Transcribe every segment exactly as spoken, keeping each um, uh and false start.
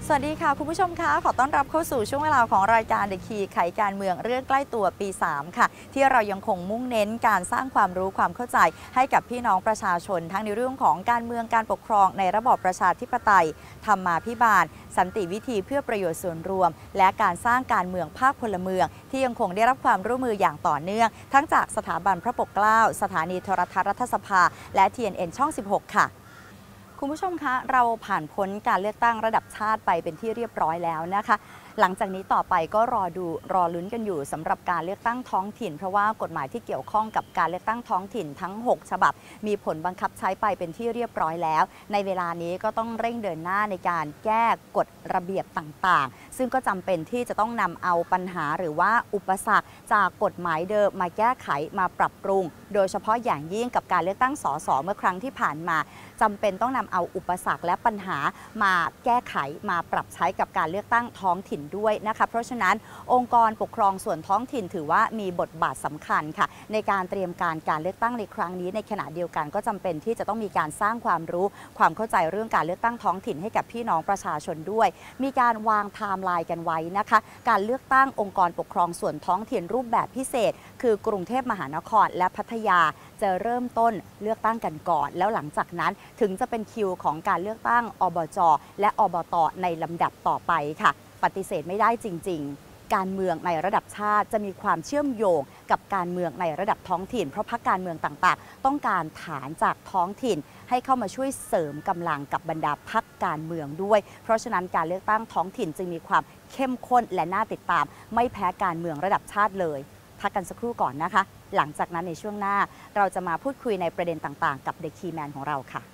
สวัสดีค่ะคุณผู้ชมคะขอต้อนรับเข้าสู่ช่วงเวลาของรายการ The Key ไขการเมืองเรื่องใกล้ตัวปีสามค่ะที่เรายังคงมุ่งเน้นการสร้างความรู้ความเข้าใจให้กับพี่น้องประชาชนทั้งในเรื่องของการเมืองการปกครองในระบอบประชาธิปไตยธรรมาภิบาลสันติวิธีเพื่อประโยชน์ส่วนรวมและการสร้างการเมืองภาคพลเมืองที่ยังคงได้รับความร่วมมืออย่างต่อเนื่องทั้งจากสถาบันพระปกเกล้าสถานีโทรทัศน์รัฐสภาและ ที เอ็น เอ็น ช่องสิบหกค่ะคุณผู้ชมคะเราผ่านพ้นการเลือกตั้งระดับชาติไปเป็นที่เรียบร้อยแล้วนะคะหลังจากนี้ต่อไปก็รอดูรอลุ้นกันอยู่สำหรับการเลือกตั้งท้องถิ่นเพราะว่ากฎหมายที่เกี่ยวข้องกับการเลือกตั้งท้องถิ่นทั้งหกฉบับมีผลบังคับใช้ไปเป็นที่เรียบร้อยแล้วในเวลานี้ก็ต้องเร่งเดินหน้าในการแก้กฎระเบียบต่างๆซึ่งก็จำเป็นที่จะต้องนำเอาปัญหาหรือว่าอุปสรรคจากกฎหมายเดิมมาแก้ไขมาปรับปรุงโดยเฉพาะอย่างยิ่งกับการเลือกตั้งสสเมื่อครั้งที่ผ่านมาจำเป็นต้องนำเอาอุปสรรคและปัญหามาแก้ไขมาปรับใช้กับการเลือกตั้งท้องถิ่นด้วยนะคะเพราะฉะนั้นองค์กรปกครองส่วนท้องถิ่นถือว่ามีบทบาทสำคัญค่ะในการเตรียมการการเลือกตั้งในครั้งนี้ในขณะเดียวกันก็จำเป็นที่จะต้องมีการสร้างความรู้ความเข้าใจเรื่องการเลือกตั้งท้องถิ่นให้กับพี่น้องประชาชนด้วยมีการวางไทม์ไลน์กันไว้นะคะการเลือกตั้งองค์กรปกครองส่วนท้องถิ่นรูปแบบพิเศษคือกรุงเทพมหานครและพัทยาจะเริ่มต้นเลือกตั้งกันก่อนแล้วหลังจากนั้นถึงจะเป็นคิวของการเลือกตั้งอบจ.และอบต.ในลำดับต่อไปค่ะปฏิเสธไม่ได้จริงๆการเมืองในระดับชาติจะมีความเชื่อมโยงกับการเมืองในระดับท้องถิ่นเพราะพรรคการเมืองต่างๆต้องการฐานจากท้องถิ่นให้เข้ามาช่วยเสริมกำลังกับบรรดาพรรคการเมืองด้วยเพราะฉะนั้นการเลือกตั้งท้องถิ่นจึงมีความเข้มข้นและน่าติดตามไม่แพ้การเมืองระดับชาติเลยพักกันสักครู่ก่อนนะคะหลังจากนั้นในช่วงหน้าเราจะมาพูดคุยในประเด็นต่างๆกับ The Key Man ของเราค่ะ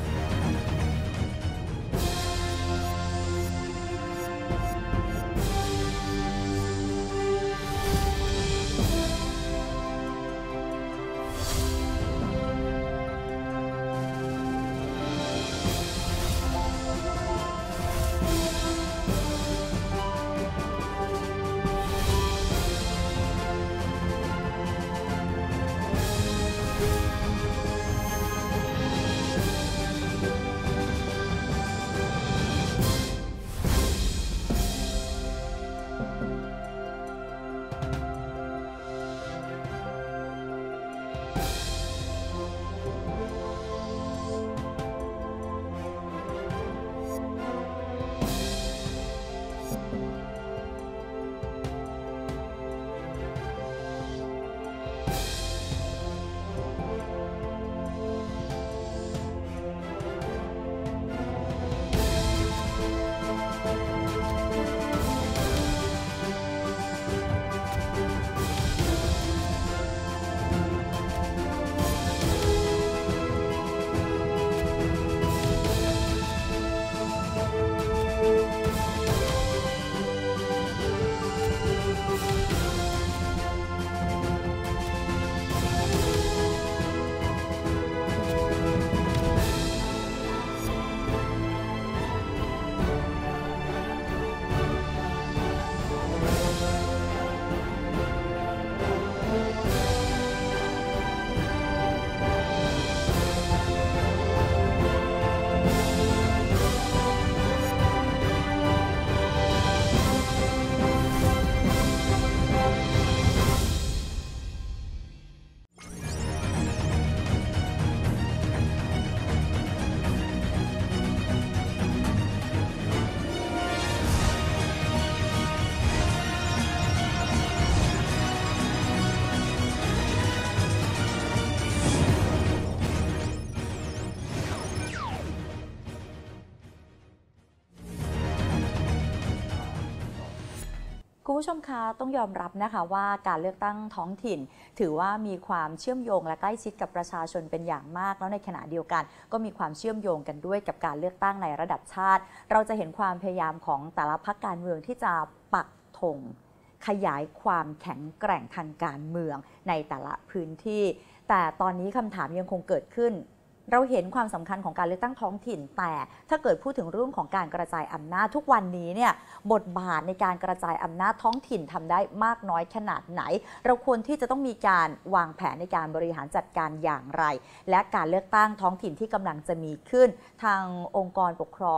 คุณผู้ชมคะต้องยอมรับนะคะว่าการเลือกตั้งท้องถิ่นถือว่ามีความเชื่อมโยงและใกล้ชิดกับประชาชนเป็นอย่างมากแล้วในขณะเดียวกันก็มีความเชื่อมโยงกันด้วยกับการเลือกตั้งในระดับชาติเราจะเห็นความพยายามของแต่ละพรรคการเมืองที่จะปักธงขยายความแข็งแกร่งทางการเมืองในแต่ละพื้นที่แต่ตอนนี้คำถามยังคงเกิดขึ้น เราเห็นความสำคัญของการเลือกตั้งท้องถิ่นแต่ถ้าเกิดพูดถึงเรื่องของการกระจายอำนาจทุกวันนี้เนี่ยบทบาทในการกระจายอำนาจท้องถิ่นทำได้มากน้อยขนาดไหนเราควรที่จะต้องมีการวางแผนในการบริหารจัดการอย่างไรและการเลือกตั้งท้องถิ่นที่กำลังจะมีขึ้นทางองค์กรปกครอง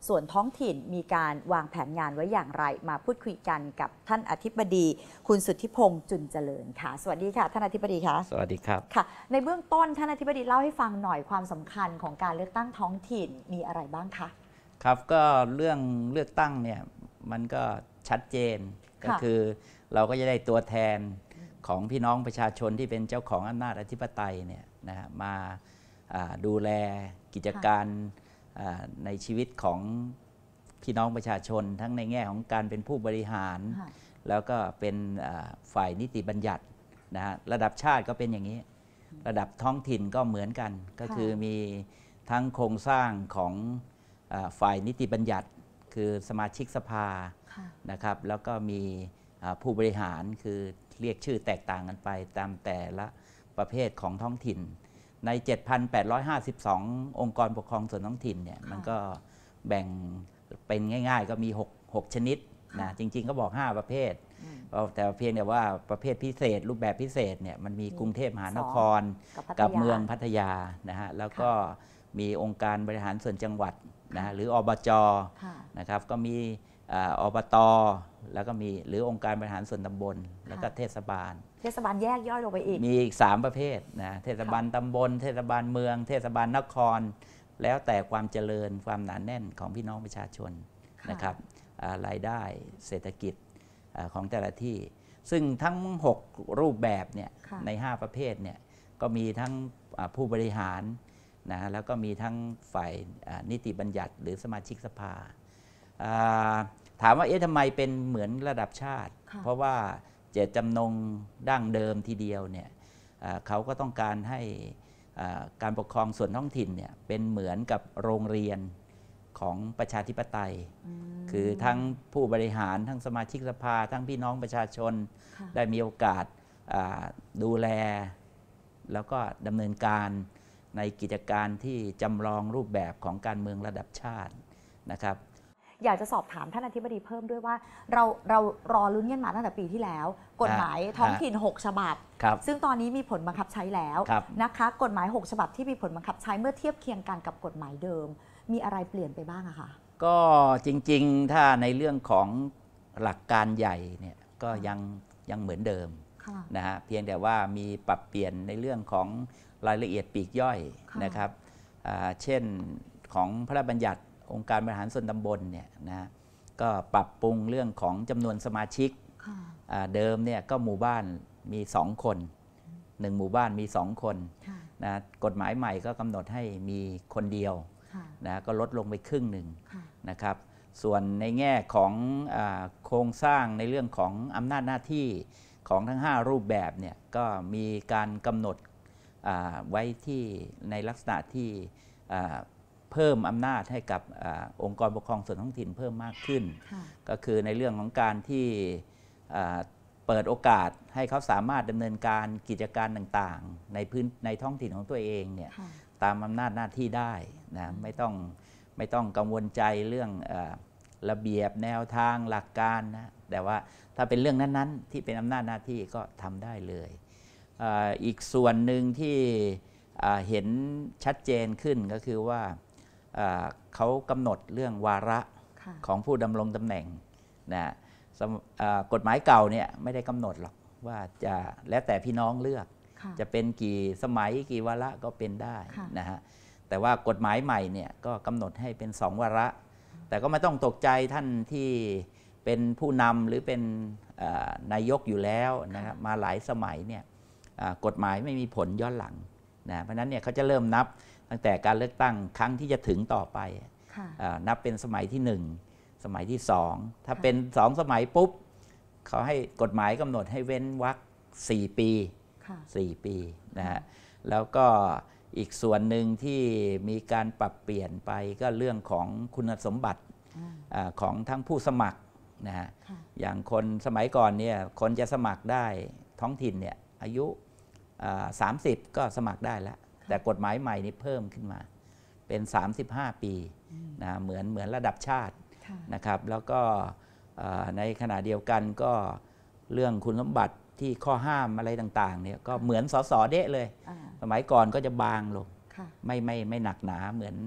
ส่วนท้องถิ่นมีการวางแผนงานไว้อย่างไรมาพูดคุยกันกับท่านอธิบดีคุณสุทธิพงษ์จุนเจริญค่ะสวัสดีค่ะท่านอธิบดีคะสวัสดีครับค่ะในเบื้องต้นท่านอธิบดีเล่าให้ฟังหน่อยความสำคัญของการเลือกตั้งท้องถิ่นมีอะไรบ้างคะครับก็เรื่องเลือกตั้งเนี่ยมันก็ชัดเจนก็คือเราก็จะได้ตัวแทนของพี่น้องประชาชนที่เป็นเจ้าของอำนาจอธิปไตยเนี่ยนะฮะมาดูแลกิจการในชีวิตของพี่น้องประชาชนทั้งในแง่ของการเป็นผู้บริหารแล้วก็เป็นฝ่ายนิติบัญญัตินะฮะระดับชาติก็เป็นอย่างนี้ระดับท้องถิ่นก็เหมือนกันก็คือมีทั้งโครงสร้างของฝ่ายนิติบัญญัติคือสมาชิกสภานะครับแล้วก็มีผู้บริหารคือเรียกชื่อแตกต่างกันไปตามแต่ละประเภทของท้องถิ่นใน เจ็ดพันแปดร้อยห้าสิบสอง องค์กรปกครองส่วนท้องถิ่นเนี่ยมันก็แบ่งเป็นง่ายๆก็มี6 6ชนิดนะจริงๆก็บอกห้าประเภทแต่เพียงแต่ว่าประเภทพิเศษรูปแบบพิเศษเนี่ยมันมีกรุงเทพมหานครกับเมืองพัทยานะฮะแล้วก็มีองค์การบริหารส่วนจังหวัดนะหรืออบจนะครับก็มีอบตแล้วก็มีหรือองค์การบริหารส่วนตำบลแล้วก็เทศบาลเทศบาลแยกย่อยลงไปอีกมีอีกสามประเภทนะเทศบาลตำบลเทศบาลเมืองเทศบาลนครแล้วแต่ความเจริญความหนาแน่นของพี่น้องประชาชนนะครับรายได้เศรษฐกิจของแต่ละที่ซึ่งทั้งหกรูปแบบเนี่ยในห้าประเภทเนี่ยก็มีทั้งผู้บริหารนะแล้วก็มีทั้งฝ่ายนิติบัญญัติหรือสมาชิกสภาถามว่าเอ๊ะทำไมเป็นเหมือนระดับชาติเพราะว่าเจตจำนงดั้งเดิมทีเดียวเนี่ยเขาก็ต้องการให้การปกครองส่วนท้องถิ่นเนี่ยเป็นเหมือนกับโรงเรียนของประชาธิปไตยคือทั้งผู้บริหารทั้งสมาชิกสภาทั้งพี่น้องประชาชนได้มีโอกาสดูแลแล้วก็ดำเนินการในกิจการที่จำลองรูปแบบของการเมืองระดับชาตินะครับอยากจะสอบถามท่านอธิบดีเพิ่มด้วยว่าเราเรารอลุ้นกันมาตั้งแต่ปีที่แล้วกฎหมายท้องถิ่นหกฉบับซึ่งตอนนี้มีผลบังคับใช้แล้วนะคะกฎหมายหกฉบับที่มีผลบังคับใช้เมื่อเทียบเคียงกันกับกฎหมายเดิมมีอะไรเปลี่ยนไปบ้างอะคะก็จริงๆถ้าในเรื่องของหลักการใหญ่เนี่ยก็ยังยังเหมือนเดิมนะฮะเพียงแต่ว่ามีปรับเปลี่ยนในเรื่องของรายละเอียดปลีกย่อยนะครับเช่นของพระราชบัญญัติองค์การบริหารส่วนตำบลเนี่ยนะก็ปรับปรุงเรื่องของจำนวนสมาชิกเดิมเนี่ยก็หมู่บ้านมีสองคนหนึ่งหมู่บ้านมีสองคนนะกฎหมายใหม่ก็กำหนดให้มีคนเดียวนะก็ลดลงไปครึ่งหนึ่งนะครับส่วนในแง่ของโครงสร้างในเรื่องของอำนาจหน้าที่ของทั้งห้ารูปแบบเนี่ยก็มีการกำหนดไว้ที่ในลักษณะที่เพิ่มอำนาจให้กับอองค์กรปกครองส่วนท้องถิ่นเพิ่มมากขึ้นก็คือในเรื่องของการที่เปิดโอกาสให้เขาสามารถดำเนินการกิจการต่างๆในพื้นในท้องถิ่นของตัวเองเนี่ยตามอำนาจหน้าที่ได้นะไม่ต้องไม่ต้องกังวลใจเรื่องเอระเบียบแนวทางหลักการนะแต่ว่าถ้าเป็นเรื่องนั้นๆที่เป็นอำนาจหน้าที่ก็ทำได้เลยออีกส่วนหนึ่งที่เห็นชัดเจนขึ้นก็คือว่าเขากำหนดเรื่องวาระของผู้ดำรงตำแหน่งนะกฎหมายเก่าเนี่ยไม่ได้กำหนดหรอกว่าจะแล้วแต่พี่น้องเลือกจะเป็นกี่สมัยกี่วาระก็เป็นได้นะฮะแต่ว่ากฎหมายใหม่เนี่ยก็กำหนดให้เป็นสองวาระแต่ก็ไม่ต้องตกใจท่านที่เป็นผู้นำหรือเป็นนายกอยู่แล้วนะครับมาหลายสมัยเนี่ยกฎหมายไม่มีผลย้อนหลังนะเพราะนั้นเนี่ยเขาจะเริ่มนับตั้งแต่การเลือกตั้งครั้งที่จะถึงต่อไปนับเป็นสมัยที่หนึ่งสมัยที่สองถ้าเป็นสองสมัยปุ๊บเขาให้กฎหมายกำหนดให้เว้นวรรคสี่ปีสี่ปีนะฮะแล้วก็อีกส่วนหนึ่งที่มีการปรับเปลี่ยนไปก็เรื่องของคุณสมบัติของทั้งผู้สมัครนะฮะอย่างคนสมัยก่อนเนี่ยคนจะสมัครได้ท้องถิ่นเนี่ยอายุสามสิบก็สมัครได้แล้วแต่กฎหมายใหม่นี้เพิ่มขึ้นมาเป็นสามสิบห้าปีนะเหมือนเหมือนระดับชาตินะครับแล้วก็ในขณะเดียวกันก็เรื่องคุณสมบัติที่ข้อห้ามอะไรต่างๆเนี่ยก็เหมือนสสเดะเลยสมัยก่อนก็จะบางลงไม่ไม่ไม่หนักหนาเหมือน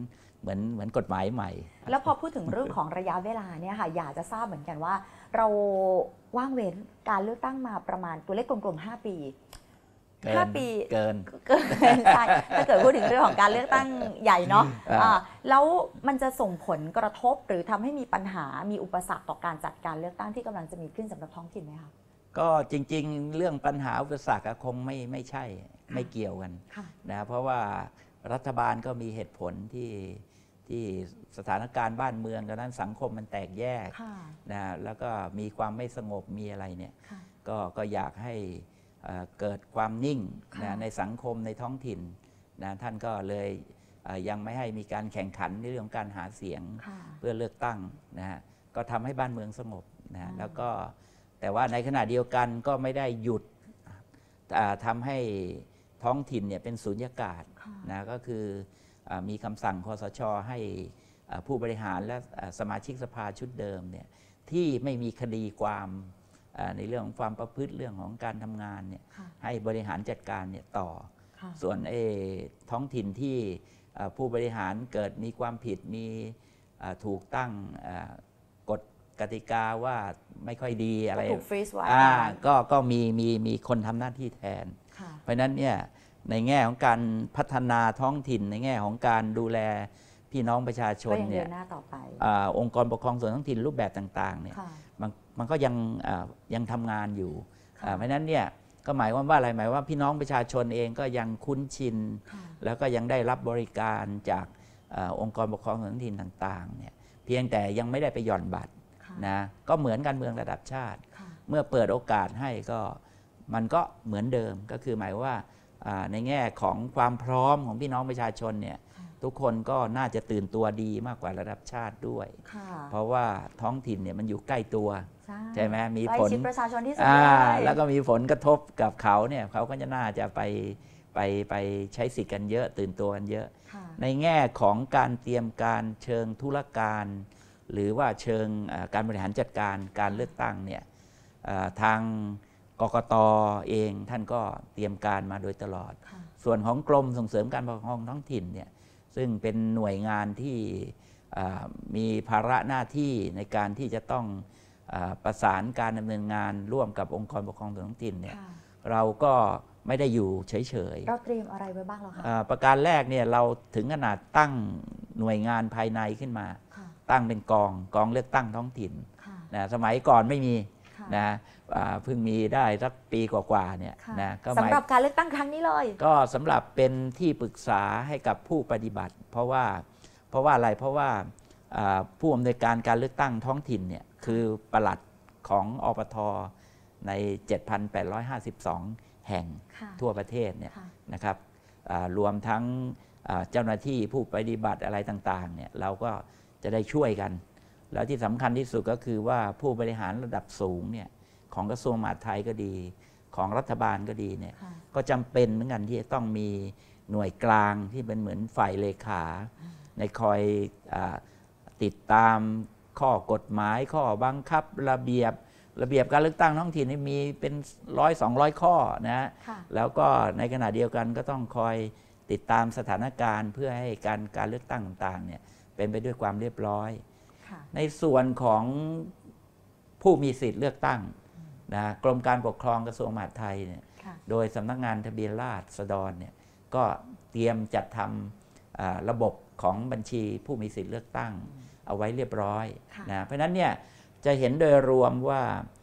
เหมือนเหมือนกฎหมายใหม่แล้วพอพูดถึงเรื่องของระยะเวลาเนี่ยค่ะอยากจะทราบเหมือนกันว่า เราว่างเว้นการเลือกตั้งมาประมาณตัวเลขกลมๆห้าปีห้าปีเกินเกินใช่ถ้าเกิดพูดถึงเรื่องของการเลือกตั้งใหญ่เนาะแล้วมันจะส่งผลกระทบหรือทำให้มีปัญหามีอุปสรรคต่อการจัดการเลือกตั้งที่กำลังจะมีขึ้นสำหรับท้องถิ่นไหมคะก็จริงๆเรื่องปัญหาอุปสรรคคงไม่ไม่ใช่ไม่เกี่ยวกันนะเพราะว่ารัฐบาลก็มีเหตุผลที่ที่สถานการณ์บ้านเมืองตอนนั้นสังคมมันแตกแยกนะแล้วก็มีความไม่สงบมีอะไรเนี่ยก็ก็อยากให้เกิดความนิ่งนะในสังคมในท้องถิ่นนะท่านก็เลยยังไม่ให้มีการแข่งขันในเรื่องการหาเสียงเพื่อเลือกตั้งนะฮะก็ทำให้บ้านเมืองสงบนะแล้วก็แต่ว่าในขณะเดียวกันก็ไม่ได้หยุดทำให้ท้องถิ่นเนี่ยเป็นสูญญากาศนะก็คือมีคำสั่งคสช.ให้ผู้บริหารและสมาชิกสภาชุดเดิมเนี่ยที่ไม่มีคดีความในเรื่องของความประพฤติเรื่องของการทำงานเนี่ยให้บริหารจัดการเนี่ยต่อส่วนท้องถิ่นที่ผู้บริหารเกิดมีความผิดมีถูกตั้งกฎกติกาว่าไม่ค่อยดีอะไรถูกฟรีซไว้ก็ก็มีมีมีคนทำหน้าที่แทนเพราะนั้นเนี่ยในแง่ของการพัฒนาท้องถิ่นในแง่ของการดูแลพี่น้องประชาชนเนี่ยองค์กรปกครองส่วนท้องถิ่นรูปแบบต่างๆเนี่ยมันมันก็ยังยังทำงานอยู่เพราะนั้นเนี่ยก็หมายความว่าอะไรหมายว่าพี่น้องประชาชนเองก็ยังคุ้นชินแล้วก็ยังได้รับบริการจากองค์กรปกครองส่วนท้องถิ่นต่างๆเนี่ยเพียงแต่ยังไม่ได้ไปหย่อนบัตรนะก็เหมือนการเมืองระดับชาติเมื่อเปิดโอกาสให้ก็มันก็เหมือนเดิมก็คือหมายว่าในแง่ของความพร้อมของพี่น้องประชาชนเนี่ยทุกคนก็น่าจะตื่นตัวดีมากกว่าระดับชาติด้วยเพราะว่าท้องถิ่นเนี่ยมันอยู่ใกล้ตัวใช่ไหมมีผลประชาชนที่สุดแล้วก็มีผลกระทบกับเขาเนี่ยเขาก็จะน่าจะไปไปไปใช้สิทธิ์กันเยอะตื่นตัวกันเยอะในแง่ของการเตรียมการเชิงธุรการหรือว่าเชิงการบริหารจัดการการเลือกตั้งเนี่ยทางกกต.เองท่านก็เตรียมการมาโดยตลอดส่วนของกรมส่งเสริมการปกครองท้องถิ่นเนี่ยซึ่งเป็นหน่วยงานที่มีภาระหน้าที่ในการที่จะต้องประสานการดำเนินงานร่วมกับองค์กรปกครองส่วนท้องถิ่นเนี่ยเราก็ไม่ได้อยู่เฉยๆเราเตรียมอะไรไว้บ้างหรอคะประการแรกเนี่ยเราถึงขนาดตั้งหน่วยงานภายในขึ้นมาตั้งเป็นกองกองเลือกตั้งท้องถิ่นนะสมัยก่อนไม่มีนะเพิ่งมีได้สักปีกว่าๆเนี่ยนะก็สำหรับการเลือกตั้งครั้งนี้เลยก็สำหรับเป็นที่ปรึกษาให้กับผู้ปฏิบัติเพราะว่าเพราะว่าอะไรเพราะว่าผู้อำนวยการการเลือกตั้งท้องถิ่นเนี่ยคือปลัดของอปท.ใน เจ็ดพันแปดร้อยห้าสิบสอง แห่งทั่วประเทศเนี่ยนะครับรวมทั้งเจ้าหน้าที่ผู้ปฏิบัติอะไรต่างๆเนี่ยเราก็จะได้ช่วยกันแล้วที่สำคัญที่สุดก็คือว่าผู้บริหารระดับสูงเนี่ยของกระทรวงมหาดไทยก็ดีของรัฐบาลก็ดีเนี่ยก็จำเป็นเหมือนกันที่จะต้องมีหน่วยกลางที่เป็นเหมือนฝ่ายเลขาในคอยอติดตามข้อกฎหมายข้อบังคับระเบียบระเบียบการเลือกตั้งท้องถิ่นมีเป็นร้อยสองร้อยข้อนะแล้วก็ในขณะเดียวกันก็ต้องคอยติดตามสถานการณ์เพื่อให้การการเลือกตั้งต่างๆเนี่ยเป็นไปด้วยความเรียบร้อยในส่วนของผู้มีสิทธิ์เลือกตั้งนะกรมการปกครองกระทรวงมหาดไทยเนี่ยโดยสำนักงานทะเบียนราษฎรเนี่ยก็เตรียมจัดทำระบบของบัญชีผู้มีสิทธิ์เลือกตั้งเอาไว้เรียบร้อยนะเพราะฉะนั้นเนี่ยจะเห็นโดยรวมว่า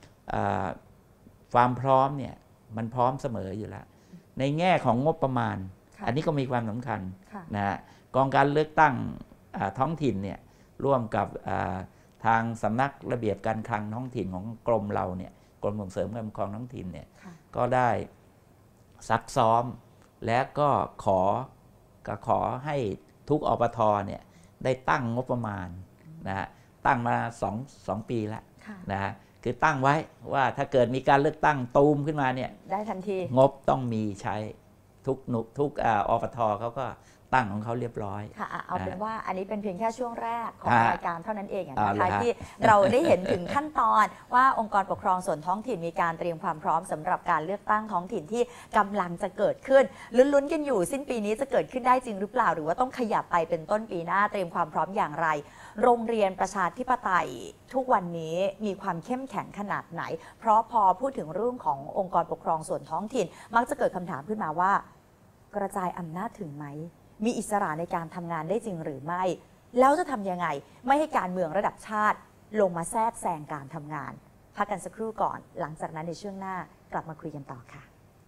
ความพร้อมเนี่ยมันพร้อมเสมออยู่แล้วในแง่ของงบประมาณอันนี้ก็มีความสำคัญนะกองการเลือกตั้งท้องถิ่นเนี่ยร่วมกับทางสำนักระเบียบการคลังท้องถิ่นของกรมเราเนี่ยกรมส่งเสริมการปกครองท้องถิ่นเนี่ยก็ได้ซักซ้อมและก็ขอก็ขอให้ทุกอปท.เนี่ยได้ตั้งงบประมาณนะฮะตั้งมาสองสองปีแล้วนะฮะคือตั้งไว้ว่าถ้าเกิดมีการเลือกตั้งตูมขึ้นมาเนี่ยได้ทันทีงบต้องมีใช้ทุกหนุทุกอปท.เขาก็ตั้งของเขาเรียบร้อยค่ะเอาเป็นว่าอันนี้เป็นเพียงแค่ช่วงแรกของรายการเท่านั้นเองนะคะ ที่ เราได้เห็นถึงขั้นตอนว่าองค์กรปกครองส่วนท้องถิ่นมีการเตรียมความพร้อมสำหรับการเลือกตั้งท้องถิ่นที่กำลังจะเกิดขึ้นลุ้นๆกันอยู่สิ้นปีนี้จะเกิดขึ้นได้จริงหรือเปล่าหรือว่าต้องขยับไปเป็นต้นปีหน้าเตรียมความพร้อมอย่างไรโรงเรียนประชาธิปไตยทุกวันนี้มีความเข้มแข็งขนาดไหนเพราะพอพูดถึงเรื่องขององค์กรปกครองส่วนท้องถิ่นมักจะเกิดคำถามขึ้นมาว่ากระจายอำนาจถึงไหมมีอิสระในการทำงานได้จริงหรือไม่แล้วจะทำยังไงไม่ให้การเมืองระดับชาติลงมาแทรกแซงการทำงานพักกันสักครู่ก่อนหลังจากนั้นในช่วงหน้ากลับมาคุยกันต่อค่ะ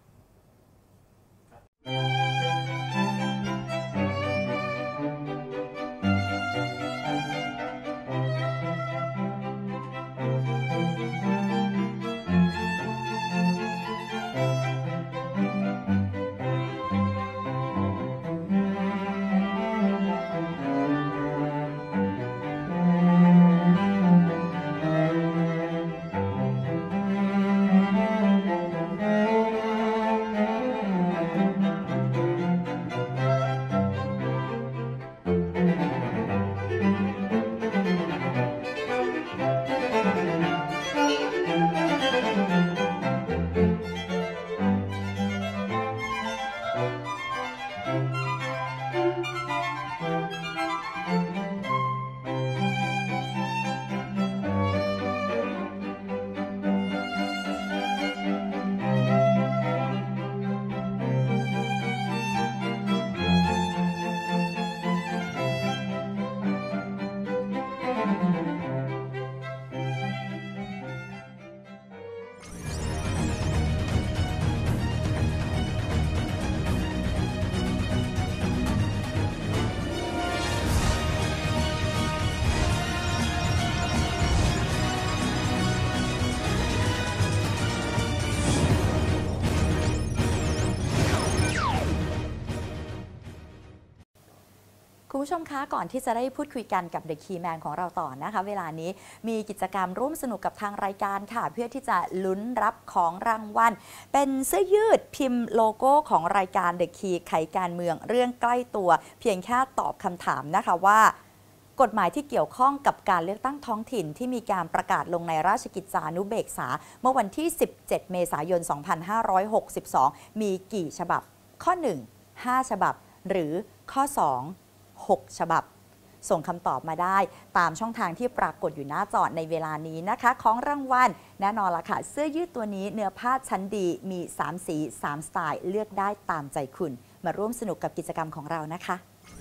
คุณผู้ชมคะก่อนที่จะได้พูดคุยกันกับ The Key Man ของเราต่อนะคะเวลานี้มีกิจกรรมร่วมสนุกกับทางรายการค่ะเพื่อที่จะลุ้นรับของรางวัลเป็นเสื้อยืดพิมพ์โลโก้ของรายการ The Key ไขการเมืองเรื่องใกล้ตัวเพียงแค่ตอบคำถามนะคะว่ากฎหมายที่เกี่ยวข้องกับการเลือกตั้งท้องถิ่นที่มีการประกาศลงในราชกิจจานุเบกษาเมื่อวันที่สิบเจ็ดเมษายนสองพันห้าร้อยหกสิบสองมีกี่ฉบับข้อหนึ่ง ห้าฉบับหรือข้อสองหกฉบับส่งคำตอบมาได้ตามช่องทางที่ปรากฏอยู่หน้าจอในเวลานี้นะคะของรางวัลแน่นอนละค่ะเสื้อยืดตัวนี้เนื้อผ้าชั้นดีมีสามสีสามสไตล์เลือกได้ตามใจคุณมาร่วมสนุกกับกิจกรรมของเรานะคะ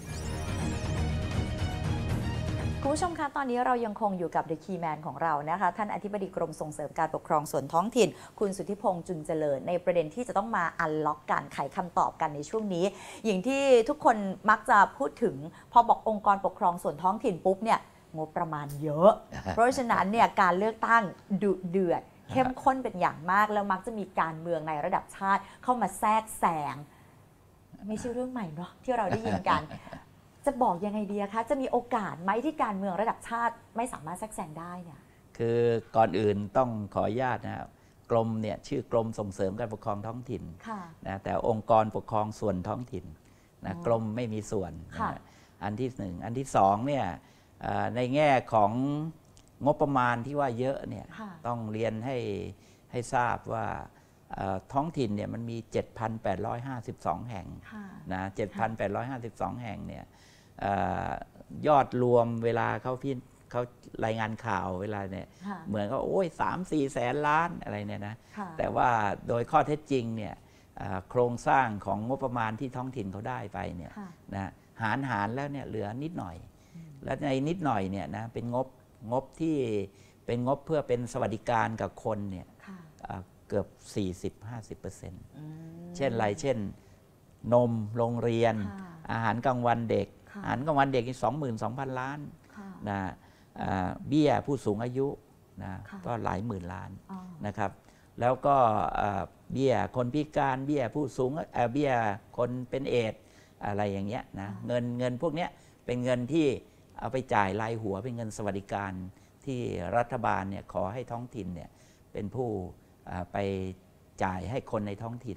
คุณผู้ชมคะตอนนี้เรายังคงอยู่กับ The Key Man ของเรานะคะท่านอธิบดีกรมส่งเสริมการปกครองส่วนท้องถิ่นคุณสุทธิพงษ์จุนเจริญในประเด็นที่จะต้องมาอันล็อกการไขคำตอบกันในช่วงนี้อย่างที่ทุกคนมักจะพูดถึงพอบอกองค์กรปกครองส่วนท้องถิ่นปุ๊บเนี่ยงบประมาณเยอะ เพราะฉะนั้นเนี่ยการเลือกตั้งดุเดือดเข้มข้นเป็นอย่างมากแล้วมักจะมีการเมืองในระดับชาติเข้ามาแทรกแซงไม่ใช่เรื่องใหม่เนาะที่เราได้ยินกันจะบอกยังไงดีคะจะมีโอกาสไหมที่การเมืองระดับชาติไม่สามารถแทรกแซงได้เนี่ยคือก่อนอื่นต้องขออนุญาตนะครับกรมเนี่ยชื่อกรมส่งเสริมการปกครองท้องถิ่นนะแต่องค์กรปกครองส่วนท้องถิ่นนะกรมไม่มีส่วนนะอันที่หนึ่งอันที่สองเนี่ยในแง่ของงบประมาณที่ว่าเยอะเนี่ยต้องเรียนให้ให้ทราบว่าท้องถิ่นเนี่ยมันมี เจ็ดพันแปดร้อยห้าสิบสอง แห่งนะ เจ็ดพันแปดร้อยห้าสิบสอง แห่งเนี่ยยอดรวมเวลาเขาพิเขารายงานข่าวเวลาเนี่ยเหมือนเขาโอ้ยสามสี่แสนล้านอะไรเนี่ยนะแต่ว่าโดยข้อเท็จจริงเนี่ยโครงสร้างของงบประมาณที่ท้องถิ่นเขาได้ไปเนี่ยนะหารหารแล้วเนี่ยเหลือนิดหน่อยและในนิดหน่อยเนี่ยนะเป็นงบงบที่เป็นงบเพื่อเป็นสวัสดิการกับคนเนี่ยเกือบ สี่สิบถึงห้าสิบเปอร์เซ็นต์ เช่นไรเช่นนมโรงเรียนอาหารกลางวันเด็กอาหารกลางวันเด็กนี่ สองหมื่นสองพัน ล้านนะเบี้ยผู้สูงอายุนะก็หลายหมื่นล้านนะครับแล้วก็เบี้ยคนพิการเบี้ยผู้สูงเบี้ยคนเป็นเอดส์อะไรอย่างเงี้ยนะเงินเงินพวกเนี้ยเป็นเงินที่เอาไปจ่ายรายหัวเป็นเงินสวัสดิการที่รัฐบาลเนี่ยขอให้ท้องถิ่นเนี่ยเป็นผู้ไปจ่ายให้คนในท้องถิ่น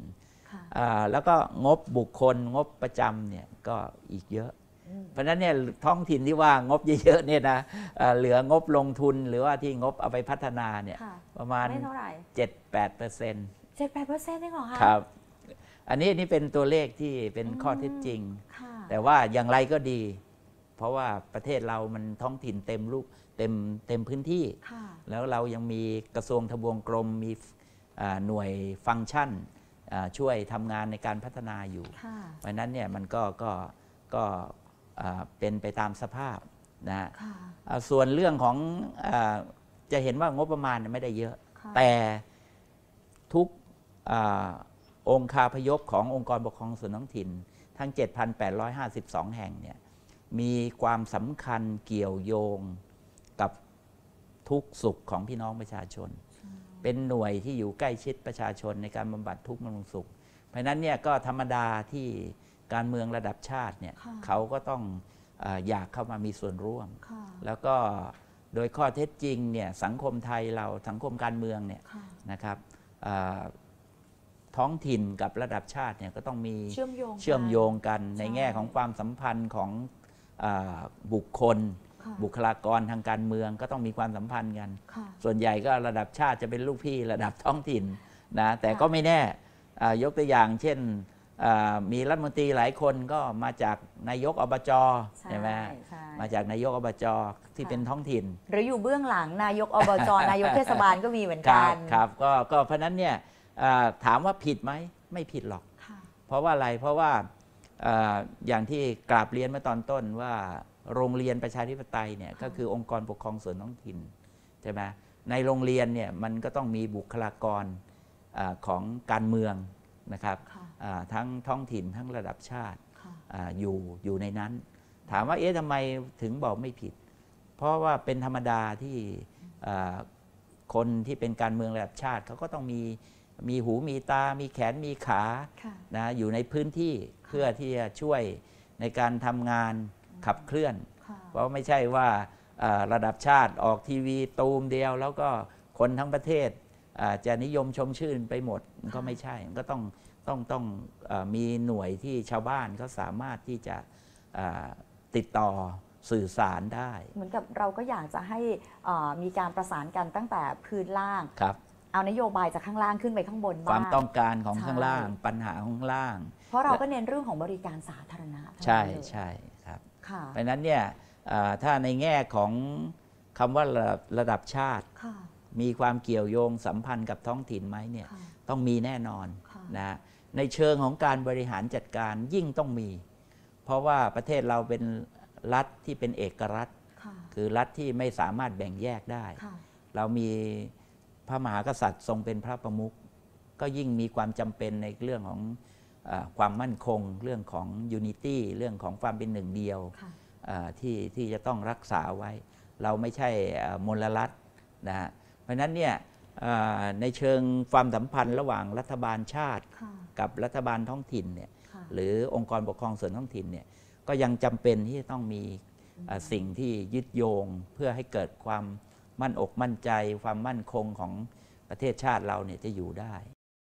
อ่าแล้วก็งบบุคคลงบประจำเนี่ยก็อีกเยอะเพราะฉะนั้นเนี่ยท้องถิ่นที่ว่างบเยอะๆเนี่ยนะเหลืองบลงทุนหรือว่าที่งบเอาไปพัฒนาเนี่ยประมาณ เจ็ดถึงแปดเปอร์เซ็นต์เจ็ดแปดเปอร์เซ็นต์ได้เหรอคะครับอันนี้นี่เป็นตัวเลขที่เป็นข้อเท็จจริงแต่ว่าอย่างไรก็ดี เพราะว่าประเทศเรามันท้องถิ่นเต็มลูกเต็มเต็มพื้นที่แล้วเรายังมีกระทรวงทบวงกรมมีหน่วยฟังก์ชันช่วยทำงานในการพัฒนาอยู่เพราะนั้นเนี่ยมันก็ก็ก็เป็นไปตามสภาพนะส่วนเรื่องของจะเห็นว่างบประมาณไม่ได้เยอะแต่ทุกองค์คาพยพขององค์กรปกครองส่วนท้องถิ่นทั้ง เจ็ดพันแปดร้อยห้าสิบสอง แห่งเนี่ยมีความสำคัญเกี่ยวโยงกับทุกสุขของพี่น้องประชาชนเป็นหน่วยที่อยู่ใกล้ชิดประชาชนในการบำบัดทุกข์บำรุงสุขเพราะนั้นเนี่ยก็ธรรมดาที่การเมืองระดับชาติเนี่ยเขาก็ต้องอยากเข้ามามีส่วนร่วมแล้วก็โดยข้อเท็จจริงเนี่ยสังคมไทยเราสังคมการเมืองเนี่ยนะครับท้องถิ่นกับระดับชาติเนี่ยก็ต้องมีเชื่อมโยงเชื่อมโยงกันในแง่ของความสัมพันธ์ของบุคคลบุคลากรทางการเมืองก็ต้องมีความสัมพันธ์กันส่วนใหญ่ก็ระดับชาติจะเป็นลูกพี่ระดับท้องถิ่นนะแต่ก็ไม่แน่ยกตัวอย่างเช่นมีรัฐมนตรีหลายคนก็มาจากนายกอบจใช่ไหมมาจากนายกอบจที่เป็นท้องถิ่นหรืออยู่เบื้องหลังนายกอบจนายกเทศบาลก็มีเหมือนกันครับก็ก็เพราะนั้นเนี่ยถามว่าผิดไหมไม่ผิดหรอกเพราะว่าอะไรเพราะว่าอย่างที่กราบเรียนเมื่อตอนต้นว่าโรงเรียนประชาธิปไตยเนี่ยก็คือองค์กรปกครองส่วนท้องถิ่นใช่ไหมในโรงเรียนเนี่ยมันก็ต้องมีบุคลากรของการเมืองนะครับทั้งท้องถิ่นทั้งระดับชาติอยู่อยู่ในนั้นถามว่าเอ๊ะทำไมถึงบอกไม่ผิดเพราะว่าเป็นธรรมดาที่คนที่เป็นการเมืองระดับชาติเขาก็ต้องมีมีหูมีตามีแขนมีขานะอยู่ในพื้นที่เพื่อที่จะช่วยในการทำงานขับเคลื่อนเพราะไม่ใช่ว่าระดับชาติออกทีวีตูมเดียวแล้วก็คนทั้งประเทศจะนิยมชมชื่นไปหมดมันก็ไม่ใช่มันก็ต้องต้องต้องมีหน่วยที่ชาวบ้านเขาสามารถที่จะติดต่อสื่อสารได้เหมือนกับเราก็อยากจะให้มีการประสานกันตั้งแต่พื้นล่างเอานโยบายจากข้างล่างขึ้นไปข้างบนบ้างความต้องการของข้างล่างปัญหาของข้างล่างเพราะเราก็เน้นเรื่องของบริการสาธารณะใช่ใช่ครับเพราะนั้นเนี่ยถ้าในแง่ของคำว่าระดับชาติมีความเกี่ยวโยงสัมพันธ์กับท้องถิ่นไหมเนี่ยต้องมีแน่นอนนะในเชิงของการบริหารจัดการยิ่งต้องมี เพราะว่าประเทศเราเป็นรัฐที่เป็นเอกรัฐคือรัฐที่ไม่สามารถแบ่งแยกได้เรามีพระมหากษัตริย์ทรงเป็นพระประมุขก็ยิ่งมีความจำเป็นในเรื่องของความมั่นคงเรื่องของยูนิตี้เรื่องของความเป็นหนึ่งเดียวที่ที่จะต้องรักษาไว้เราไม่ใช่มลรัฐนะฮะเพราะฉะนั้นเนี่ยในเชิงความสัมพันธ์ระหว่างรัฐบาลชาติกับรัฐบาลท้องถิ่นเนี่ยหรือองค์กรปกครองส่วนท้องถิ่นเนี่ยก็ยังจำเป็นที่จะต้องมีสิ่งที่ยึดโยงเพื่อให้เกิดความมั่นอกมั่นใจความมั่นคงของประเทศชาติเราเนี่ยจะอยู่ได้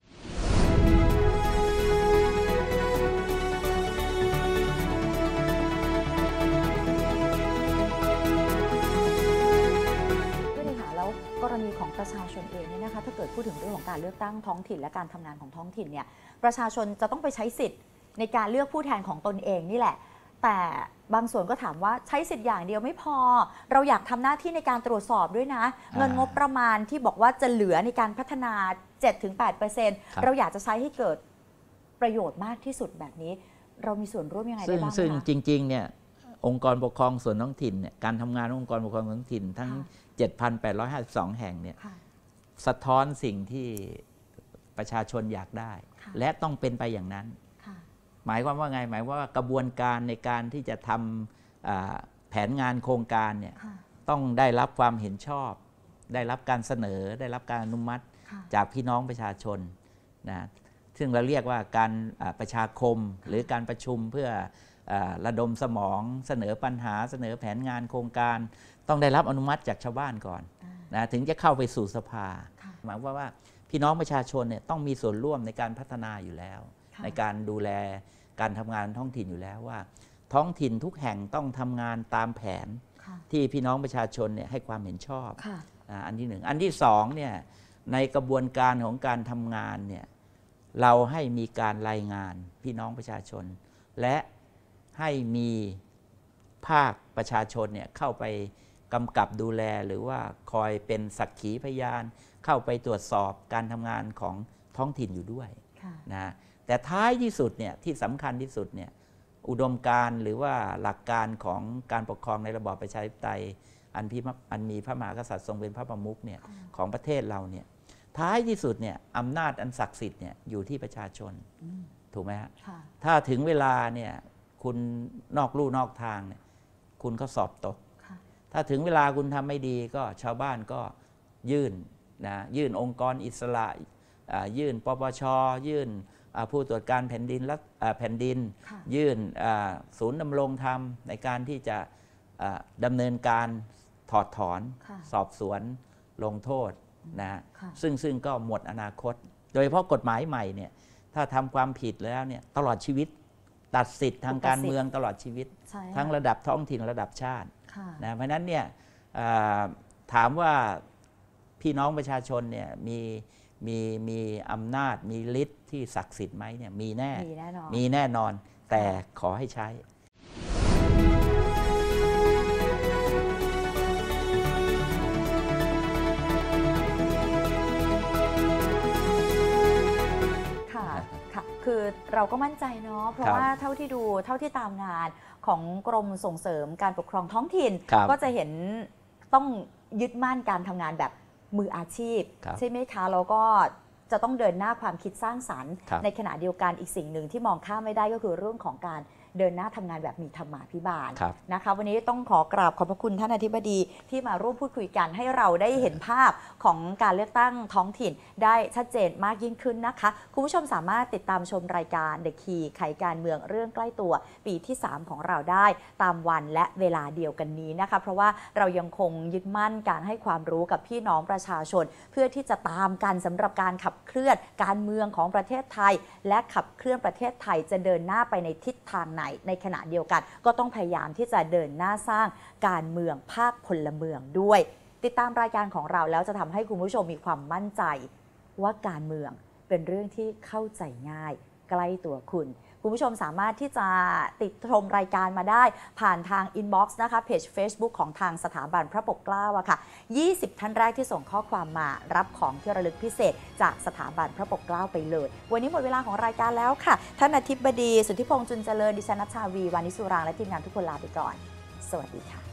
กรณีของประชาชนเองเนี่ยนะคะถ้าเกิดพูดถึงเรื่องของการเลือกตั้งท้องถิ่นและการทำงานของท้องถิ่นเนี่ยประชาชนจะต้องไปใช้สิทธิ์ในการเลือกผู้แทนของตนเองนี่แหละแต่บางส่วนก็ถามว่าใช้สิทธิ์อย่างเดียวไม่พอเราอยากทำหน้าที่ในการตรวจสอบด้วยนะเงินงบประมาณที่บอกว่าจะเหลือในการพัฒนา เจ็ดถึงแปดเปอร์เซ็นต์ เราอยากจะใช้ให้เกิดประโยชน์มากที่สุดแบบนี้เรามีส่วนร่วมยังไงได้บ้างคะซึ่งจริงๆเนี่ยองค์กรปกครองส่วนท้องถิ่นเนี่ยการทำงานองค์กรปกครองส่วนท้องถิ่นทั้ง เจ็ดพันแปดร้อยห้าสิบสอง แห่งเนี่ยสะท้อนสิ่งที่ประชาชนอยากได้และต้องเป็นไปอย่างนั้นหมายความว่าไงหมายว่ากระบวนการในการที่จะทำแผนงานโครงการเนี่ยต้องได้รับความเห็นชอบได้รับการเสนอได้รับการอนุมัติจากพี่น้องประชาชนนะซึ่งเราเรียกว่าการประชาคมหรือการประชุมเพื่อระดมสมองเสนอปัญหาเสนอแผนงานโครงการต้องได้รับอนุมัติจากชาวบ้านก่อนนะถึงจะเข้าไปสู่สภาหมายความว่าพี่น้องประชาชนเนี่ยต้องมีส่วนร่วมในการพัฒนาอยู่แล้วในการดูแลการทำงานท้องถิ่นอยู่แล้วว่าท้องถิ่นทุกแห่งต้องทำงานตามแผนที่พี่น้องประชาชนเนี่ยให้ความเห็นชอบอันที่หนึ่งอันที่สองเนี่ยในกระบวนการของการทำงานเนี่ยเราให้มีการรายงานพี่น้องประชาชนและให้มีภาคประชาชนเนี่ยเข้าไปกำกับดูแลหรือว่าคอยเป็นสักขีพยานเข้าไปตรวจสอบการทำงานของท้องถิ่นอยู่ด้วยนะแต่ท้ายที่สุดเนี่ยที่สำคัญที่สุดเนี่ยอุดมการณ์หรือว่าหลักการของการปกครองในระบอบประชาธิปไตยอันพี่อันมีพระมหากษัตริย์ทรงเป็นพระประมุขเนี่ยของประเทศเราเนี่ยท้ายที่สุดเนี่ยอำนาจอันศักดิ์สิทธิ์เนี่ยอยู่ที่ประชาชนถูกไหมฮะถ้าถึงเวลาเนี่ยคุณนอกลู่นอกทางเนี่ยคุณก็สอบตกถ้าถึงเวลาคุณทำไม่ดีก็ชาวบ้านก็ยื่นนะยื่นองค์กรอิสระยื่นปปชยื่นผู้ตรวจการแผ่นดินและแผ่นดินยื่นศูนย์ดำรงธรรมในการที่จะดำเนินการถอดถอนสอบสวนลงโทษนะซึ่งซึ่งก็หมดอนาคตโดยเฉพาะกฎหมายใหม่เนี่ยถ้าทำความผิดแล้วเนี่ยตลอดชีวิตตัดสิทธิ์ทางการเมืองตลอดชีวิตทั้งระดับท้องถิ่นระดับชาตินะเพราะนั้นเนี่ยถามว่าพี่น้องประชาชนเนี่ยมีมีมีอำนาจมีฤทธิ์ที่ศักดิ์สิทธิ์ไหมเนี่ยมีแน่มีแน่นอนแต่ขอให้ใช้คือเราก็มั่นใจเนาะเพราะว่าเท่าที่ดูเท่าที่ตามงานของกรมส่งเสริมการปกครองท้องถิ่นก็จะเห็นต้องยึดมั่นการทำงานแบบมืออาชีพใช่ไหมคะแล้วก็จะต้องเดินหน้าความคิดสร้างสรรค์ในขณะเดียวกันอีกสิ่งหนึ่งที่มองข้ามไม่ได้ก็คือเรื่องของการเดินหน้าทำงานแบบมีธรรมาภิบาลนะคะวันนี้ต้องขอกราบขอบพระคุณท่านอธิบดีที่มาร่วมพูดคุยกันให้เราได้เห็นภาพของการเลือกตั้งท้องถิ่นได้ชัดเจนมากยิ่งขึ้นนะคะคุณผู้ชมสามารถติดตามชมรายการ The Key ไขการเมืองเรื่องใกล้ตัวปีที่สามของเราได้ตามวันและเวลาเดียวกันนี้นะคะเพราะว่าเรายังคงยึดมั่นการให้ความรู้กับพี่น้องประชาชนเพื่อที่จะตามกันสำหรับการขับเคลื่อนการเมืองของประเทศไทยและขับเคลื่อนประเทศไทยจะเดินหน้าไปในทิศทางไหนในขณะเดียวกันก็ต้องพยายามที่จะเดินหน้าสร้างการเมืองภาคพลเมืองด้วยติดตามรายการของเราแล้วจะทำให้คุณผู้ชมมีความมั่นใจว่าการเมืองเป็นเรื่องที่เข้าใจง่ายใกล้ตัวคุณคุณผู้ชมสามารถที่จะติดชมรายการมาได้ผ่านทางอินบ็อกซ์นะคะเพจ Facebook ของทางสถาบันพระปกเกล้าอะค่ะยี่สิบท่านแรกที่ส่งข้อความมารับของที่ระลึกพิเศษจากสถาบันพระปกเกล้าไปเลยวันนี้หมดเวลาของรายการแล้วค่ะท่านอธิบดีสุทธิพงษ์จุนเจริญดิฉันณัชชาวีวานิสุรางและทีมงานทุกคนลาไปก่อนสวัสดีค่ะ